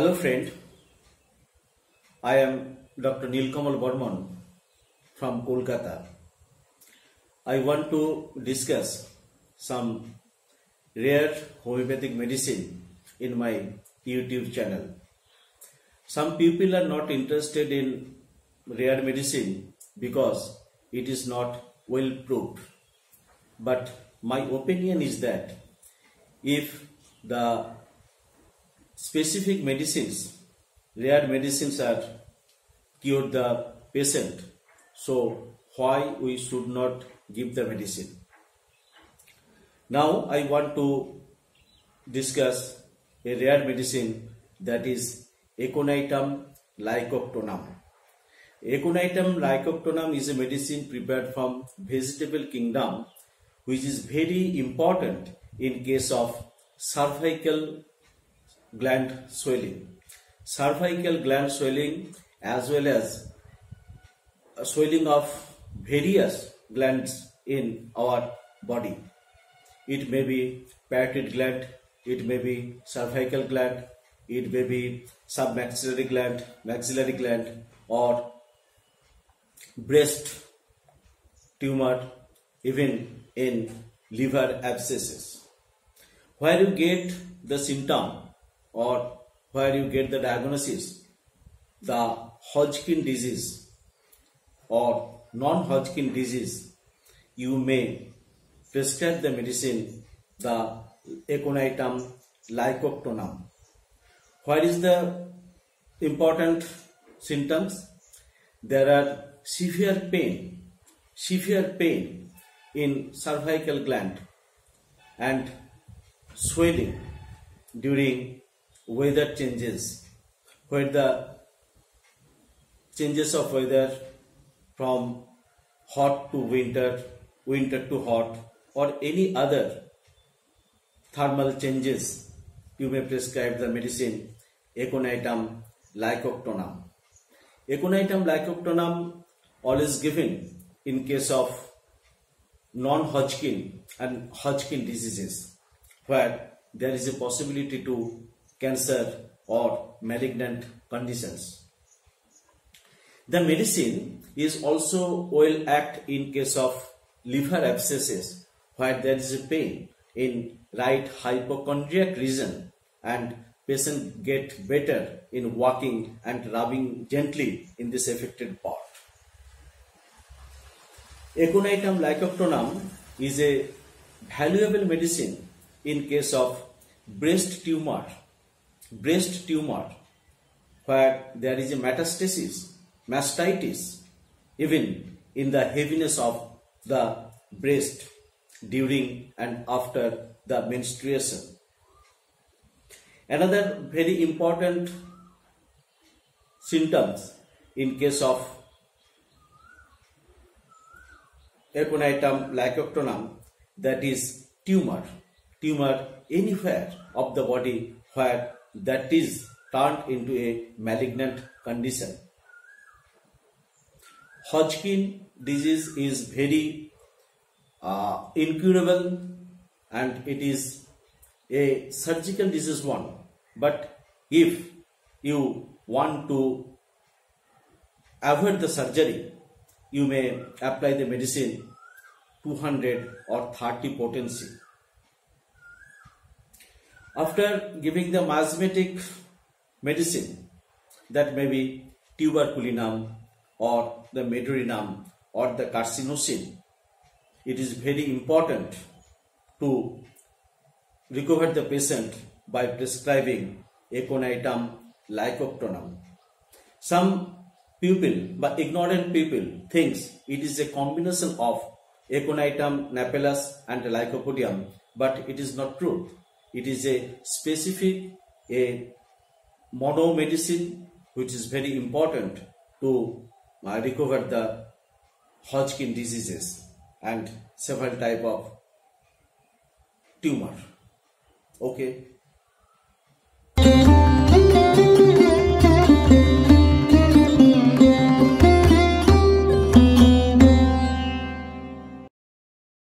Hello friend, I am Dr. Nilkamal Burman from Kolkata. I want to discuss some rare homeopathic medicine in my YouTube channel. Some people are not interested in rare medicine because it is not well proved. But my opinion is that if the specific medicines, rare medicines are cure the patient, so why we should not give the medicine? Now I want to discuss a rare medicine, that is Aconitum lycoptonum. Aconitum lycoptonum is a medicine prepared from vegetable kingdom, which is very important in case of cervical gland swelling. Cervical gland swelling as well as swelling of various glands in our body. It may be parotid gland, it may be cervical gland, it may be submaxillary gland, maxillary gland, or breast tumor, even in liver abscesses. Where you get the symptom or where you get the diagnosis, the Hodgkin disease or non-Hodgkin disease, you may prescribe the medicine, the Aconitum lycoptonum. What is the important symptoms? There are severe pain in cervical gland and swelling during weather changes, where the changes of weather from hot to winter, winter to hot, or any other thermal changes, you may prescribe the medicine Aconitum lycoptonum. Aconitum lycoptonum always given in case of non-Hodgkin and Hodgkin diseases, where there is a possibility to cancer or malignant conditions. The medicine is also well act in case of liver abscesses, where there is a pain in right hypochondriac region and patient get better in walking and rubbing gently in this affected part. Aconitum lycoptonum is a valuable medicine in case of breast tumor, where there is a metastasis, mastitis, even in the heaviness of the breast during and after the menstruation. Another very important symptoms in case of Aconitum lycoptonum, that is tumor anywhere of the body where that is turned into a malignant condition. Hodgkin disease is very incurable and it is a surgical disease one. But if you want to avoid the surgery, you may apply the medicine 200 or 30 potency. After giving the miasmatic medicine, that may be tuberculinum or the medurinum or the carcinosin, it is very important to recover the patient by prescribing Aconitum lycoptonum. Some people, but ignorant people, thinks it is a combination of Aconitum napellus and Lycopodium, but it is not true. It is a specific, a mono medicine which is very important to recover the Hodgkin diseases and several type of tumor. Okay.